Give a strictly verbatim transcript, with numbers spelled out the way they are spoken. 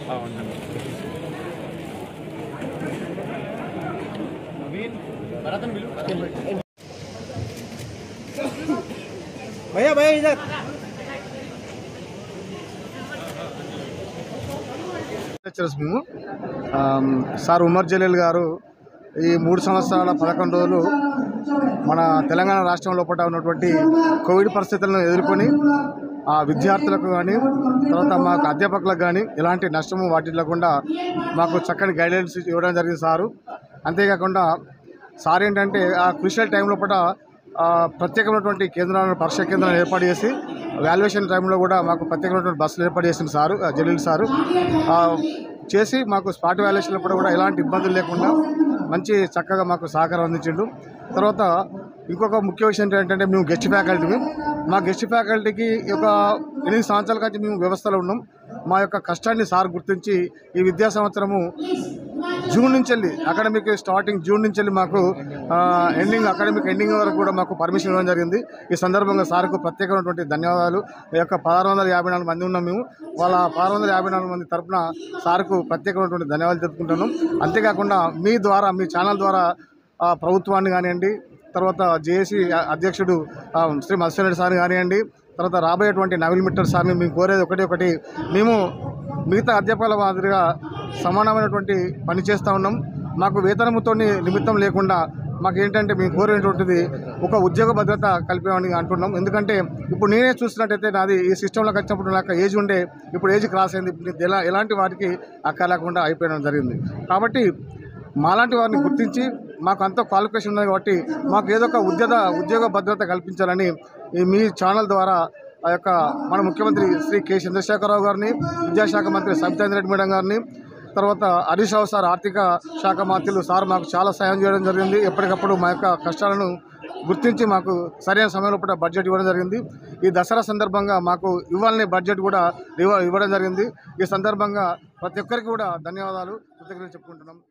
भैया भैया इधर మేము సార్ ఉమర్ జలీల్ గారు ఈ మూడు సంవత్సరాల పదకొండు రోజులు మన తెలంగాణ రాష్ట్రం లోపల ఉన్నటువంటి కోవిడ్ పరిస్థితులను ఎదుర్కొని ఆ విద్యార్థులకు కానీ తర్వాత మాకు అధ్యాపకులకు కానీ ఎలాంటి నష్టము వాటిల్లకుండా మాకు చక్కని గైడెన్స్ ఇవ్వడం జరిగింది సారు. అంతేకాకుండా సార్ ఏంటంటే ఆ క్రూషియల్ టైం లోపల ప్రత్యేకమైనటువంటి కేంద్రాలను పరీక్షా కేంద్రాలను ఏర్పాటు చేసి వాల్యుయేషన్ టైంలో కూడా మాకు ప్రత్యేకమైనటువంటి బస్సులు ఏర్పాటు చేసింది సారు జలీల్ సారు. చేసి మాకు స్పాట్ వాల్యుయేషన్లో కూడా ఎలాంటి ఇబ్బందులు లేకుండా మంచి చక్కగా మాకు సహకారం అందించిండు. తర్వాత ఇంకొక ముఖ్య విషయం ఏంటంటే మేము గెస్ట్ ఫ్యాకల్టీ మా గెస్ట్ ఫ్యాకల్టీకి ఒక ఎనిమిది సంవత్సరాల నుంచి మేము వ్యవస్థలో ఉన్నాం. మా యొక్క కష్టాన్ని సార్ గుర్తించి ఈ విద్యా సంవత్సరము జూన్ నుంచి వెళ్ళి అకాడమిక్ స్టార్టింగ్ జూన్ నుంచి వెళ్ళి మాకు ఎండింగ్ అకాడమిక్ ఎండింగ్ వరకు కూడా మాకు పర్మిషన్ ఇవ్వడం జరిగింది. ఈ సందర్భంగా సార్కు ప్రత్యేకమైనటువంటి ధన్యవాదాలు. ఈ యొక్క పదహారు వందల యాభై నాలుగు మంది ఉన్నాం మేము. వాళ్ళ పదహారు వందల యాభై నాలుగు మంది తరఫున సార్కు ప్రత్యేకమైనటువంటి ధన్యవాదాలు చెప్పుకుంటున్నాం. అంతేకాకుండా మీ ద్వారా మీ ఛానల్ ద్వారా ప్రభుత్వాన్ని కానివ్వండి, తర్వాత జేఏసీ అధ్యక్షుడు శ్రీ మత్స్యరెడ్డి సార్ కానివ్వండి, తర్వాత రాబోయేటువంటి నవీన్ మిట్టల్ సార్ని మేము కోరేది ఒకటి ఒకటి మేము మిగతా అధ్యాపకుల మాదిరిగా సమానమైనటువంటి పని చేస్తూ ఉన్నాం. మాకు వేతనముతో నిమిత్తం లేకుండా మాకు ఏంటంటే మేము కోరేటువంటిది ఒక ఉద్యోగ భద్రత కల్పేమని అంటున్నాం. ఎందుకంటే ఇప్పుడు నేనే చూసినట్టయితే నాది ఈ సిస్టంలోకి వచ్చినప్పుడు నాకు ఏజ్ ఉండే, ఇప్పుడు ఏజ్ క్రాస్ అయింది. ఎలా ఎలాంటి వాటికి అక్కర్లేకుండా అయిపోయడం జరిగింది. కాబట్టి మాలాంటి వారిని గుర్తించి మాకు అంత క్వాలిఫికేషన్ ఉంది కాబట్టి మాకు ఏదో ఒక ఉద్యోగ ఉద్యోగ భద్రత కల్పించాలని ఈ మీ ఛానల్ ద్వారా ఆ యొక్క మన ముఖ్యమంత్రి శ్రీ కె చంద్రశేఖరరావు గారిని, విద్యాశాఖ మంత్రి సబితా రెడ్డి మేడం గారిని, తర్వాత హరీష్ రావు సార్ ఆర్థిక శాఖ మంత్రులు సార్ మాకు చాలా సాయం చేయడం జరిగింది. ఎప్పటికప్పుడు మా యొక్క కష్టాలను గుర్తించి మాకు సరైన సమయంలో కూడా బడ్జెట్ ఇవ్వడం జరిగింది. ఈ దసరా సందర్భంగా మాకు ఇవ్వాలనే బడ్జెట్ కూడా ఇవ్వడం జరిగింది. ఈ సందర్భంగా ప్రతి ఒక్కరికి కూడా ధన్యవాదాలు కృతజ్ఞతలు చెప్పుకుంటున్నాం.